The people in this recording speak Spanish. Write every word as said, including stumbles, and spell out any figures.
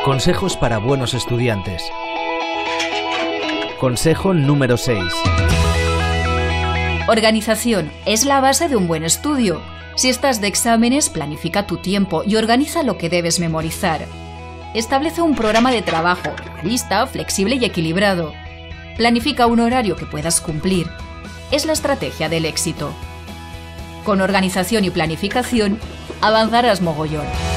Consejos para buenos estudiantes. Consejo número seis. Organización es la base de un buen estudio. Si estás de exámenes, planifica tu tiempo y organiza lo que debes memorizar. Establece un programa de trabajo realista, flexible y equilibrado. Planifica un horario que puedas cumplir. Es la estrategia del éxito. Con organización y planificación, avanzarás mogollón.